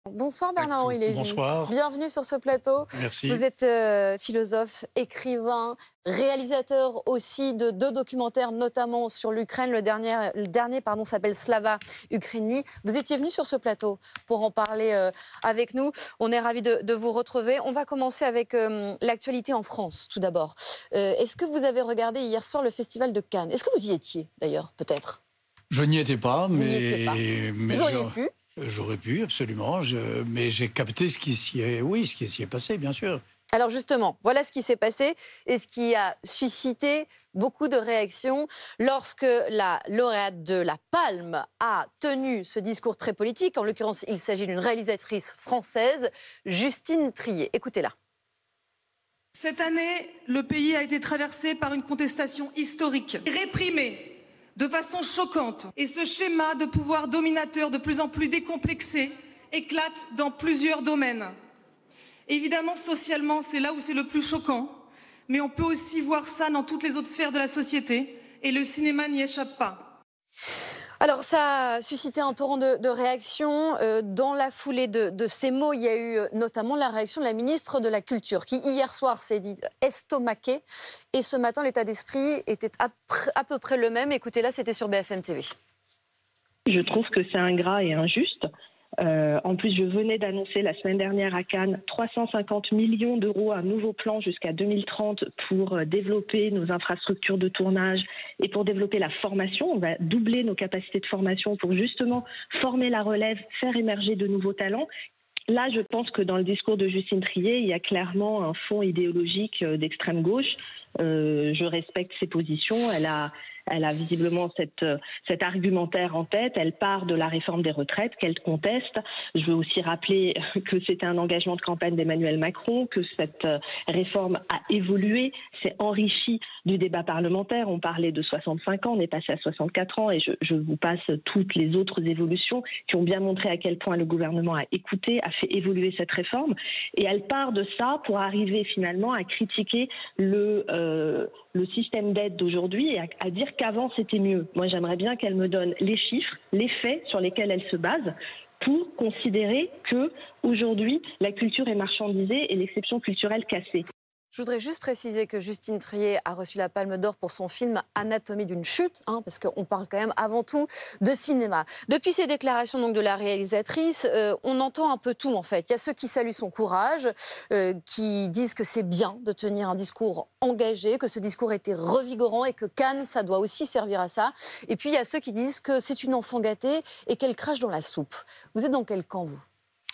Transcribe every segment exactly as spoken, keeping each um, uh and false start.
Bonsoir Bernard-Henri Lévy. Bonsoir. Bienvenue sur ce plateau. Merci. Vous êtes euh, philosophe, écrivain, réalisateur aussi de deux documentaires, notamment sur l'Ukraine. Le dernier, le dernier pardon, s'appelle Slava Ukraini. Vous étiez venu sur ce plateau pour en parler euh, avec nous. On est ravis de, de vous retrouver. On va commencer avec euh, l'actualité en France, tout d'abord. Euh, Est-ce que vous avez regardé hier soir le Festival de Cannes? Est-ce que vous y étiez, d'ailleurs, peut-être? Je n'y étais pas, Vous n'y mais... étiez pas. mais vous auriez pu. J'aurais pu, absolument. Je... Mais j'ai capté ce qui s'y est... Oui, ce qui s'y est passé, bien sûr. Alors justement, voilà ce qui s'est passé et ce qui a suscité beaucoup de réactions lorsque la lauréate de la Palme a tenu ce discours très politique. En l'occurrence, il s'agit d'une réalisatrice française, Justine Triet. Écoutez-la. Cette année, le pays a été traversé par une contestation historique, réprimée de façon choquante. Et ce schéma de pouvoir dominateur de plus en plus décomplexé éclate dans plusieurs domaines. Évidemment, socialement, c'est là où c'est le plus choquant, mais on peut aussi voir ça dans toutes les autres sphères de la société, et le cinéma n'y échappe pas. Alors, ça a suscité un torrent de, de réactions. Euh, dans la foulée de, de ces mots, il y a eu notamment la réaction de la ministre de la Culture, qui hier soir s'est dit estomaquée. Et ce matin, l'état d'esprit était à, à peu près le même. Écoutez-là, c'était sur B F M T V. Je trouve que c'est ingrat et injuste. Euh, en plus, je venais d'annoncer la semaine dernière à Cannes trois cent cinquante millions d'euros, un nouveau plan jusqu'à deux mille trente pour développer nos infrastructures de tournage et pour développer la formation. On va doubler nos capacités de formation pour justement former la relève, faire émerger de nouveaux talents. Là, je pense que dans le discours de Justine Triet, il y a clairement un fond idéologique d'extrême gauche. Euh, je respecte ses positions. Elle a... Elle a visiblement cette, cet argumentaire en tête. Elle part de la réforme des retraites qu'elle conteste. Je veux aussi rappeler que c'était un engagement de campagne d'Emmanuel Macron, que cette réforme a évolué, s'est enrichie du débat parlementaire. On parlait de soixante-cinq ans, on est passé à soixante-quatre ans et je, je vous passe toutes les autres évolutions qui ont bien montré à quel point le gouvernement a écouté, a fait évoluer cette réforme. Et elle part de ça pour arriver finalement à critiquer le, euh, le système d'aide d'aujourd'hui et à, à dire qu'avant c'était mieux. Moi j'aimerais bien qu'elle me donne les chiffres, les faits sur lesquels elle se base pour considérer que aujourd'hui la culture est marchandisée et l'exception culturelle cassée. Je voudrais juste préciser que Justine Triet a reçu la Palme d'Or pour son film Anatomie d'une chute, hein, parce qu'on parle quand même avant tout de cinéma. Depuis ces déclarations donc, de la réalisatrice, euh, on entend un peu tout en fait. Il y a ceux qui saluent son courage, euh, qui disent que c'est bien de tenir un discours engagé, que ce discours était revigorant et que Cannes, ça doit aussi servir à ça. Et puis il y a ceux qui disent que c'est une enfant gâtée et qu'elle crache dans la soupe. Vous êtes dans quel camp, vous ?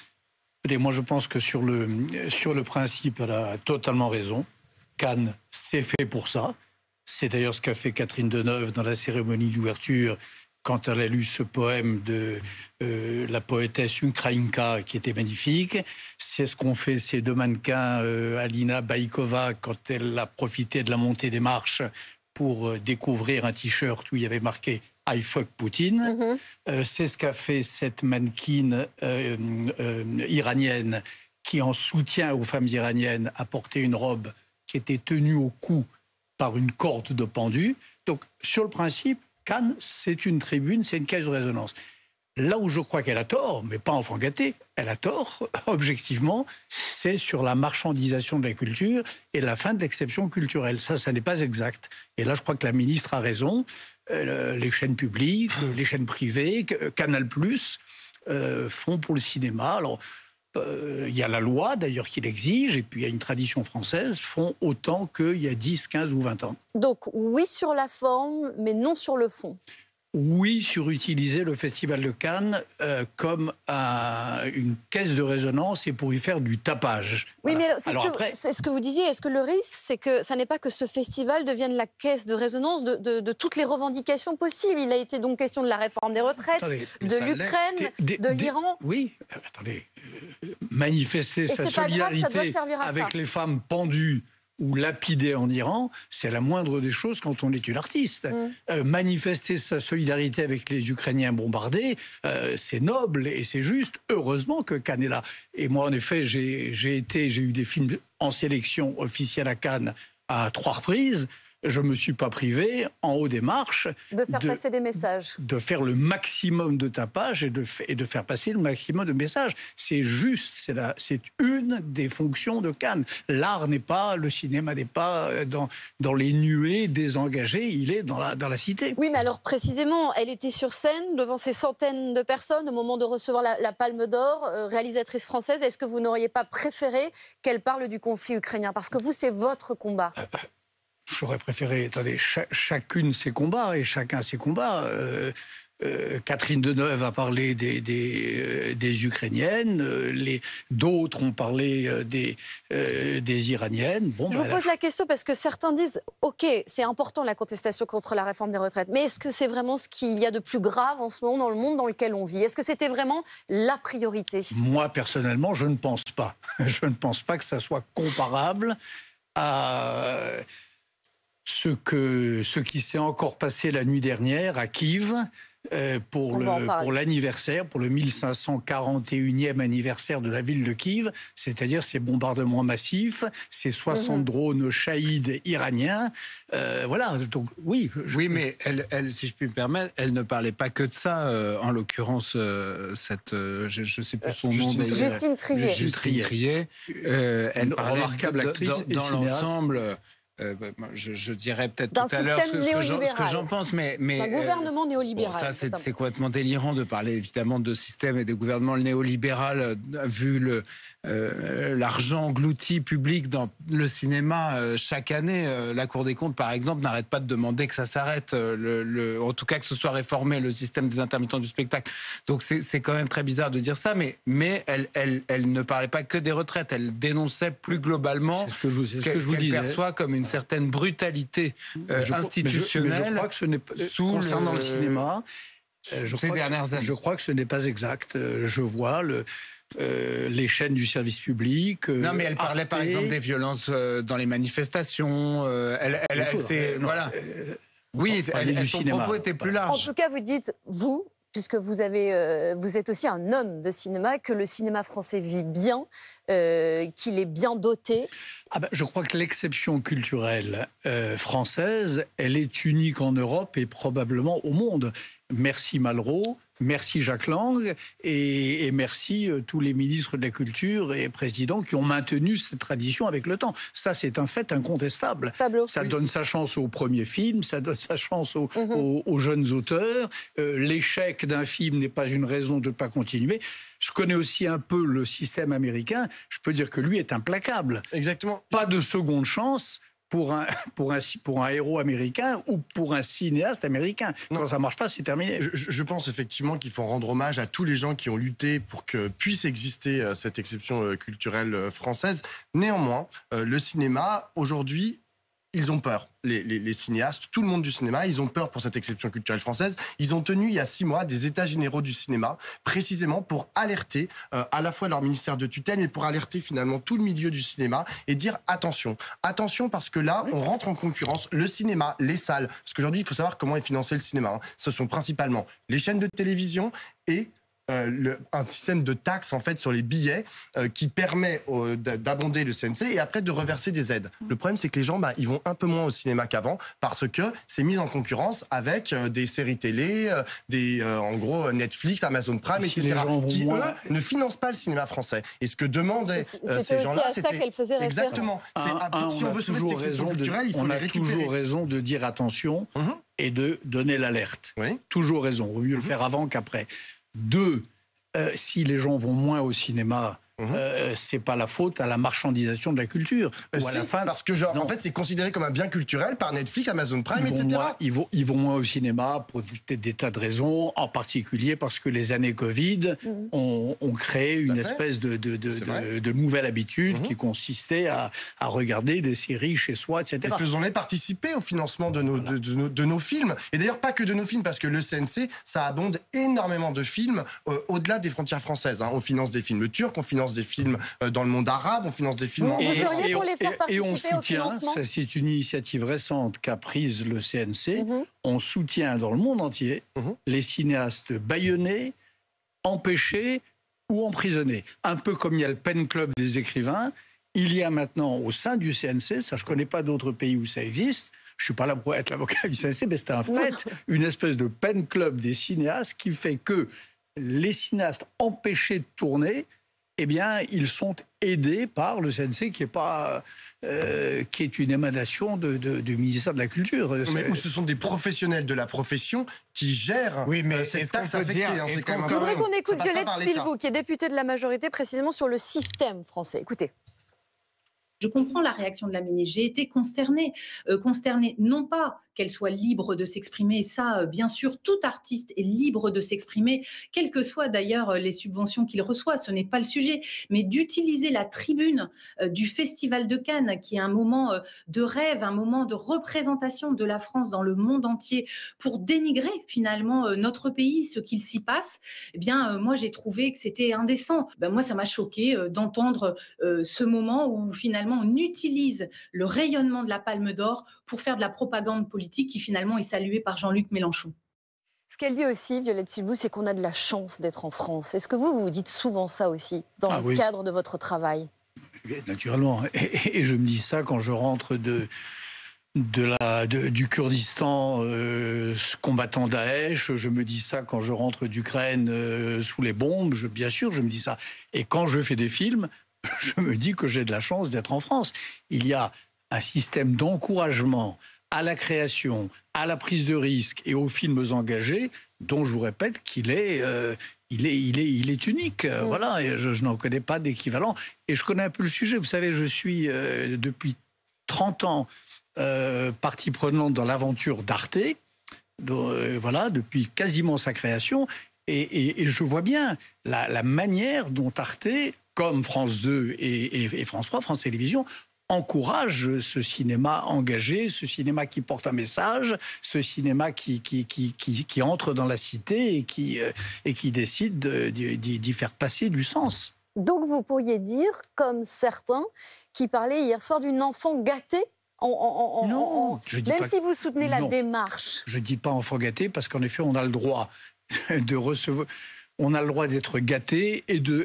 Et moi, je pense que sur le, sur le principe, elle a totalement raison. Cannes, c'est fait pour ça. C'est d'ailleurs ce qu'a fait Catherine Deneuve dans la cérémonie d'ouverture quand elle a lu ce poème de euh, la poétesse Ukrainka, qui était magnifique. C'est ce qu'ont fait ces deux mannequins, euh, Alina Baïkova, quand elle a profité de la montée des marches pour euh, découvrir un t-shirt où il y avait marqué « I fuck Poutine mm-hmm. ». Euh, c'est ce qu'a fait cette mannequin euh, euh, iranienne qui, en soutien aux femmes iraniennes, a porté une robe qui était tenue au cou par une corde de pendu. Donc, sur le principe, Cannes, c'est une tribune, c'est une caisse de résonance. Là où je crois qu'elle a tort, mais pas enfant gâté, elle a tort, objectivement, c'est sur la marchandisation de la culture et la fin de l'exception culturelle. Ça, ça n'est pas exact. Et là, je crois que la ministre a raison. Euh, les chaînes publiques, les chaînes privées, Canal plus, euh, font pour le cinéma. Alors, euh, il y a la loi, d'ailleurs, qui l'exige, et puis il y a une tradition française, font autant qu'il y a dix, quinze ou vingt ans. Donc, oui sur la forme, mais non sur le fond. Oui, sur utiliser le Festival de Cannes euh, comme un, une caisse de résonance et pour y faire du tapage. Oui, voilà. mais c'est, Alors ce, après... que, c'est ce que vous disiez. Est-ce que le risque, c'est que ça n'est pas que ce festival devienne la caisse de résonance de, de, de toutes les revendications possibles? Il a été donc question de la réforme des retraites, attendez, de l'Ukraine, des, de l'Iran. Oui, euh, attendez, euh, manifester et sa solidarité grave, avec ça. Les femmes pendues ou lapidé en Iran, c'est la moindre des choses quand on est une artiste. Mmh. Euh, manifester sa solidarité avec les Ukrainiens bombardés, euh, c'est noble et c'est juste. Heureusement que Cannes est là. Et moi, en effet, j'ai, j'ai été, j'ai eu des films en sélection officielle à Cannes à trois reprises. je ne me suis pas privé, en haut des marches, de faire de, passer des messages. De faire le maximum de tapage et de, et de faire passer le maximum de messages. C'est juste, c'est, la, c'est une des fonctions de Cannes. L'art n'est pas, le cinéma n'est pas dans, dans les nuées désengagées, il est dans la, dans la cité. Oui, mais alors précisément, elle était sur scène devant ces centaines de personnes au moment de recevoir la, la Palme d'Or, euh, réalisatrice française. Est-ce que vous n'auriez pas préféré qu'elle parle du conflit ukrainien? Parce que vous, c'est votre combat. Euh, J'aurais préféré, attendez, ch- chacune ses combats et chacun ses combats. Euh, euh, Catherine Deneuve a parlé des, des, euh, des Ukrainiennes, euh, les, d'autres ont parlé euh, des, euh, des Iraniennes. Bon, Je bah, vous pose la question parce que certains disent « Ok, c'est important la contestation contre la réforme des retraites, mais est-ce que c'est vraiment ce qu'il y a de plus grave en ce moment dans le monde dans lequel on vit? Est-ce que c'était vraiment la priorité ?» Moi, personnellement, je ne pense pas. Je ne pense pas que ça soit comparable à ce, que, ce qui s'est encore passé la nuit dernière à Kiev euh, pour, le, pour l'anniversaire, pour le mille cinq cent quarante et unième anniversaire de la ville de Kiev, c'est-à-dire ces bombardements massifs, ces soixante mmh. drones shahid iraniens. Euh, voilà, donc oui. Je... Oui, mais elle, elle, si je puis me permettre, elle ne parlait pas que de ça. Euh, en l'occurrence, euh, cette, euh, je ne sais plus son Justine, nom. Justine Triet. Justine Triet. Euh, elle Une parlait remarquable de, actrice dans, dans et l'ensemble. Euh, je, je dirais peut-être D'un tout à l'heure ce, ce, que j'en, ce que j'en pense, mais... mais un gouvernement euh, néolibéral. Bon, ça, c'est, c'est complètement délirant de parler évidemment de système et de gouvernement néolibéral, euh, vu le, euh, l'argent englouti public dans le cinéma euh, chaque année. Euh, la Cour des comptes, par exemple, n'arrête pas de demander que ça s'arrête, euh, le, le, en tout cas que ce soit réformé, le système des intermittents du spectacle. Donc c'est, c'est quand même très bizarre de dire ça, mais, mais elle, elle, elle ne parlait pas que des retraites, elle dénonçait plus globalement c'est ce, que je, c'est ce, ce que je vous qu'elle disais. perçoit comme une certaine brutalité euh, je, institutionnelle. Mais je, mais je crois que ce n'est pas, sous concernant le, le cinéma, euh, je, ces crois dernières que, années. je crois que ce n'est pas exact. Je vois le, euh, les chaînes du service public. Euh, non, mais elle parlait Arte, par exemple des violences euh, dans les manifestations. Euh, elle, elle, elle c'est, non, voilà. Euh, oui, elle, elle, son cinéma. propos était plus large. En tout cas, vous dites, vous, puisque vous, avez, euh, vous êtes aussi un homme de cinéma, que le cinéma français vit bien, euh, qu'il est bien doté. Ah ben, je crois que l'exception culturelle euh, française, elle est unique en Europe et probablement au monde. Merci Malraux, merci Jacques Lang et, et merci euh, tous les ministres de la Culture et présidents qui ont maintenu cette tradition avec le temps. Ça, c'est un fait incontestable. Pablo. Ça oui. donne sa chance aux premiers films, ça donne sa chance aux, mm-hmm. aux, aux jeunes auteurs. Euh, l'échec d'un film n'est pas une raison de ne pas continuer. Je connais aussi un peu le système américain. Je peux dire que lui est implacable. Exactement. Pas de seconde chance pour un, pour un, pour un héros américain ou pour un cinéaste américain. Non. Quand ça ne marche pas, c'est terminé. Je, je pense effectivement qu'il faut rendre hommage à tous les gens qui ont lutté pour que puisse exister euh, cette exception euh, culturelle euh, française. Néanmoins, euh, le cinéma, aujourd'hui, ils ont peur. Les, les, les cinéastes, tout le monde du cinéma, ils ont peur pour cette exception culturelle française. Ils ont tenu il y a six mois des états généraux du cinéma, précisément pour alerter euh, à la fois leur ministère de tutelle, mais pour alerter finalement tout le milieu du cinéma et dire attention. Attention parce que là, on rentre en concurrence. Le cinéma, les salles, parce qu'aujourd'hui, il faut savoir comment est financé le cinéma. Hein. Ce sont principalement les chaînes de télévision et Euh, le, un système de taxes en fait sur les billets euh, qui permet euh, d'abonder le C N C et après de reverser des aides. Le problème c'est que les gens bah, ils vont un peu moins au cinéma qu'avant parce que c'est mis en concurrence avec euh, des séries télé, euh, des euh, en gros Netflix, Amazon Prime, si et cetera qui moins... eux ne financent pas le cinéma français. Et ce que demandaient euh, ces gens-là, c'était à ça qu'elle faisait référence. Exactement. Un, c'est, un, si on, on veut sauver cette exception culturelle, il faut on les a récupérer. toujours raison de dire attention mm-hmm. et de donner l'alerte. Oui. Toujours raison. Il vaut mieux mm-hmm. le faire avant qu'après. Deux, euh, si les gens vont moins au cinéma, mmh. euh, c'est pas la faute à la marchandisation de la culture. Euh, ou à si, la fin, parce que genre, en fait, c'est considéré comme un bien culturel par Netflix, Amazon Prime, ils et cetera. Moins, ils, vont, ils vont moins au cinéma pour des, des tas de raisons, en particulier parce que les années Covid mmh. ont, ont créé une espèce de, de, de, de, de nouvelle habitude mmh. qui consistait à, à regarder des séries chez soi, et cetera. Et faisons-les participer au financement de nos, voilà. de, de, nos, de nos films. Et d'ailleurs, pas que de nos films, parce que le C N C, ça abonde énormément de films euh, au-delà des frontières françaises. Hein. On finance des films turcs, on finance des films euh, dans le monde arabe, on finance des films vous, en... Vous et, et, pour les faire et, et on soutient, au ça c'est une initiative récente qu'a prise le C N C, mm-hmm. on soutient dans le monde entier mm-hmm. les cinéastes bâillonnés, empêchés ou emprisonnés. Un peu comme il y a le Pen Club des écrivains, il y a maintenant au sein du C N C, ça je ne connais pas d'autres pays où ça existe, je ne suis pas là pour être l'avocat du C N C, mais c'est un fait, une espèce de pen club des cinéastes qui fait que les cinéastes empêchés de tourner, eh bien, ils sont aidés par le C N C, qui est, pas, euh, qui est une émanation de, de, du ministère de la Culture. Mais où ce sont des professionnels de la profession qui gèrent oui, mais euh, cette taxe affectée. Hein, Je voudrais qu'on écoute Violette Spilbou, qui est députée de la majorité, précisément sur le système français. Écoutez. Je comprends la réaction de la ministre. J'ai été consternée, euh, consternée non pas qu'elle soit libre de s'exprimer, ça, euh, bien sûr, tout artiste est libre de s'exprimer, quelles que soient d'ailleurs les subventions qu'il reçoit, ce n'est pas le sujet, mais d'utiliser la tribune euh, du Festival de Cannes, qui est un moment euh, de rêve, un moment de représentation de la France dans le monde entier, pour dénigrer finalement euh, notre pays, ce qu'il s'y passe, eh bien, euh, moi, j'ai trouvé que c'était indécent. Ben, moi, ça m'a choqué euh, d'entendre euh, ce moment où finalement, on utilise le rayonnement de la Palme d'Or pour faire de la propagande politique qui finalement est saluée par Jean-Luc Mélenchon. Ce qu'elle dit aussi, Violette Spilbou, c'est qu'on a de la chance d'être en France. Est-ce que vous, vous dites souvent ça aussi, dans ah, le oui. cadre de votre travail? Naturellement. Et, et je me dis ça quand je rentre de... De la, de, du Kurdistan euh, combattant Daesh, je me dis ça quand je rentre d'Ukraine euh, sous les bombes, je, bien sûr, je me dis ça. Et quand je fais des films, je me dis que j'ai de la chance d'être en France. Il y a un système d'encouragement à la création, à la prise de risque et aux films engagés, dont je vous répète qu'il est, euh, il est, il est, il est unique. Mmh. Voilà, et je, je n'en connais pas d'équivalent. Et je connais un peu le sujet. Vous savez, je suis euh, depuis trente ans euh, partie prenante dans l'aventure d'Arte, euh, voilà, depuis quasiment sa création. Et, et, et je vois bien la, la manière dont Arte, comme France deux et, et, et France trois, France Télévisions, encourage ce cinéma engagé, ce cinéma qui porte un message, ce cinéma qui, qui, qui, qui, qui entre dans la cité et qui, euh, et qui décide d'y faire passer du sens. Donc vous pourriez dire, comme certains qui parlaient hier soir d'une enfant gâtée en, en, en, non, en, je dis même pas, si vous soutenez non, la démarche. Je ne dis pas enfant gâté parce qu'en effet, on a le droit de recevoir... On a le droit d'être gâté et de,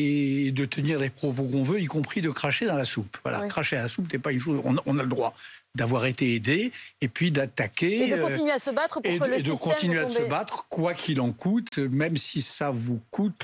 et de tenir les propos qu'on veut, y compris de cracher dans la soupe. Voilà, oui. Cracher à la soupe, c'est pas une chose. On, on a le droit d'avoir été aidé et puis d'attaquer. Et de continuer à se battre pour et, que le et système... Et de continuer à se battre, quoi qu'il en coûte, même si ça vous coûte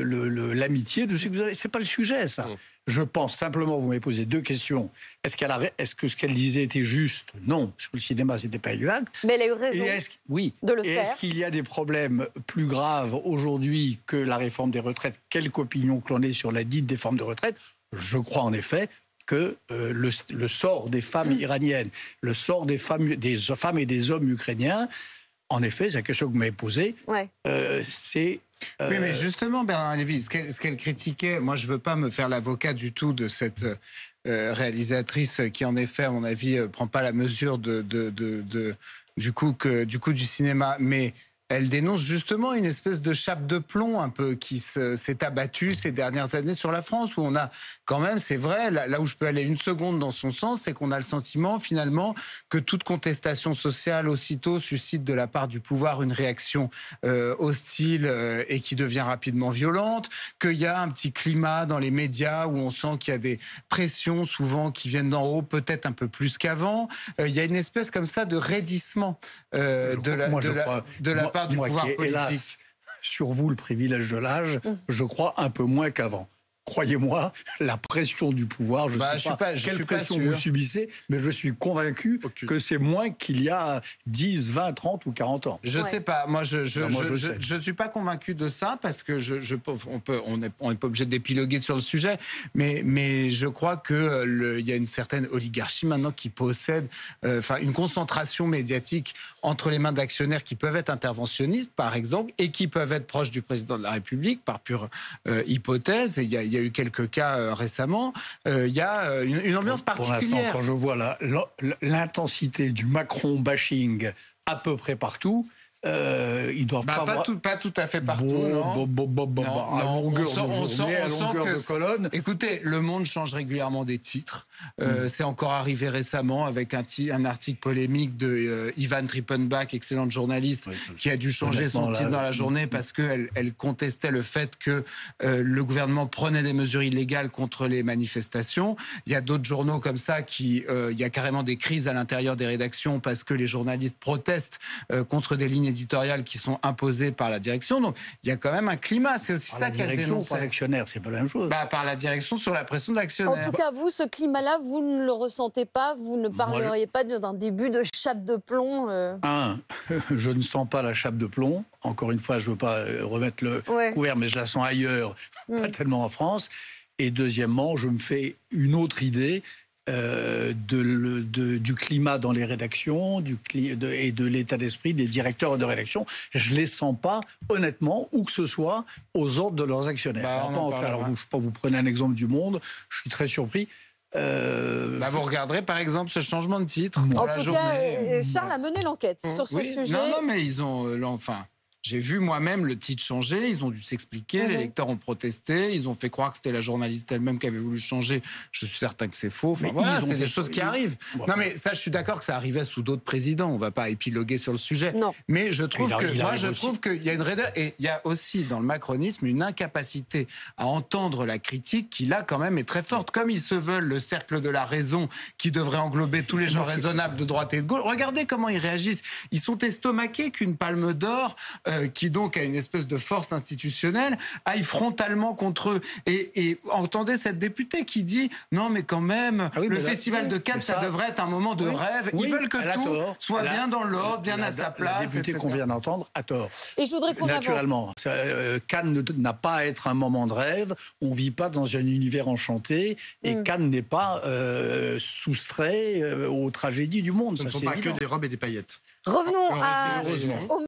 l'amitié de ceux que vous avez. C'est pas le sujet, ça. Mmh. Je pense simplement, vous m'avez posé deux questions. Est-ce qu'elle a, est-ce que ce qu'elle disait était juste? Non, sur le cinéma, c'était pas exact. Mais elle a eu raison et oui. de le et faire. Est-ce qu'il y a des problèmes plus graves aujourd'hui que la réforme des retraites? Quelque opinion que l'on ait sur la dite réforme de retraite? Je crois en effet que euh, le, le sort des femmes mmh. iraniennes, le sort des femmes, des femmes et des hommes ukrainiens, en effet, c'est la question que vous m'avez posée, ouais. euh, c'est... Euh... Oui, mais justement, Bernard Lévy, ce qu'elle, ce qu'elle critiquait, moi je ne veux pas me faire l'avocat du tout de cette euh, réalisatrice qui, en effet, à mon avis, ne prend pas la mesure de, de, de, de, du, coup que, du coup du cinéma, mais elle dénonce justement une espèce de chape de plomb un peu qui se, s'est abattue ces dernières années sur la France, où on a quand même, c'est vrai, là, là où je peux aller une seconde dans son sens, c'est qu'on a le sentiment finalement que toute contestation sociale aussitôt suscite de la part du pouvoir une réaction euh, hostile euh, et qui devient rapidement violente, qu'il y a un petit climat dans les médias où on sent qu'il y a des pressions souvent qui viennent d'en haut, peut-être un peu plus qu'avant. Euh, il y a une espèce comme ça de raidissement euh, de la, moi, de la, crois, de la moi, part du moi pouvoir qui ai, politique. Hélas, sur vous, le privilège de l'âge, mmh. je crois un peu moins qu'avant. Croyez-moi, la pression du pouvoir, je ne bah, sais je pas, pas quelle pression vous subissez, mais je suis convaincu okay. que c'est moins qu'il y a dix, vingt, trente ou quarante ans. Je ne ouais. sais pas, moi je ne je, je, je, je je suis pas convaincu de ça, parce que je, je, on peut, on n'est on est pas obligé d'épiloguer sur le sujet, mais, mais je crois qu'il y a une certaine oligarchie maintenant qui possède, enfin euh, une concentration médiatique entre les mains d'actionnaires qui peuvent être interventionnistes, par exemple, et qui peuvent être proches du président de la République, par pure euh, hypothèse, et il y a Il y a eu quelques cas euh, récemment. Euh, il y a euh, une, une ambiance pour, particulière. Pour l'instant, quand je vois la, l'intensité du Macron bashing à peu près partout, Euh, ils doivent bah, pas, pas, avoir... tout, pas tout à fait partout. Bon, non bon, bon, bon, bon, Non, à non, longueur on sent, de on journée, sent, à on sent longueur que de colonne. Écoutez, Le Monde change régulièrement des titres. Euh, mm. C'est encore arrivé récemment avec un, un article polémique de euh, Ivan Trippenbach, excellente journaliste, oui, qui a dû changer son titre là, dans la journée mm. parce qu'elle elle contestait le fait que euh, le gouvernement prenait des mesures illégales contre les manifestations. Il y a d'autres journaux comme ça qui, euh, il y a carrément des crises à l'intérieur des rédactions parce que les journalistes protestent euh, contre des lignes éditoriales qui sont imposées par la direction. Donc il y a quand même un climat. C'est aussi par ça qu'elle dénonce. Par l'actionnaire, c'est pas la même chose. Bah, par la direction sur la pression de l'actionnaire. En tout cas, vous, ce climat-là, vous ne le ressentez pas. Vous ne parleriez Moi, je... pas d'un début de chape de plomb. Euh... Un, je ne sens pas la chape de plomb. Encore une fois, je ne veux pas remettre le ouais. couvert, mais je la sens ailleurs, mmh. pas tellement en France. Et deuxièmement, je me fais une autre idée. Euh, de, de, du climat dans les rédactions du, de, et de l'état d'esprit des directeurs de rédaction. Je ne les sens pas, honnêtement, où que ce soit, aux ordres de leurs actionnaires. Bah, alors, pas, alors vous, je sais pas, vous prenez un exemple du Monde, je suis très surpris. Euh... Bah vous regarderez par exemple ce changement de titre. En pour tout la cas, journée. Charles a mené l'enquête mmh. sur ce oui. sujet. Non, non, mais ils ont euh, enfin. J'ai vu moi-même le titre changer, ils ont dû s'expliquer, mmh. les lecteurs ont protesté, ils ont fait croire que c'était la journaliste elle-même qui avait voulu changer. Je suis certain que c'est faux. Enfin, voilà, c'est des choses qui arrivent. Bon, non, mais ça, je suis d'accord que ça arrivait sous d'autres présidents. On ne va pas épiloguer sur le sujet. Non. Mais je trouve il a, que il moi, je aussi. trouve qu'il y a une réda... et il y a aussi dans le macronisme une incapacité à entendre la critique qui là quand même est très forte. Comme ils se veulent le cercle de la raison qui devrait englober tous les gens raisonnables de droite et de gauche. Regardez comment ils réagissent. Ils sont estomaqués qu'une palme d'or euh, qui donc a une espèce de force institutionnelle, aille frontalement contre eux. Et, et entendez cette députée qui dit non mais quand même, ah oui, le festival là, de Cannes, ça, ça devrait être un moment de oui, rêve. Ils oui, veulent que tout tort. soit elle bien a, dans l'ordre, bien la, à sa place. La députée qu'on vient d'entendre a tort. Et je voudrais qu'on Naturellement, ça, euh, Cannes n'a pas à être un moment de rêve. On ne vit pas dans un univers enchanté. Et mm. Cannes n'est pas euh, soustrait euh, aux tragédies du monde. Ce ça, ne sont pas évident. que des robes et des paillettes. Revenons Alors, à... heureusement.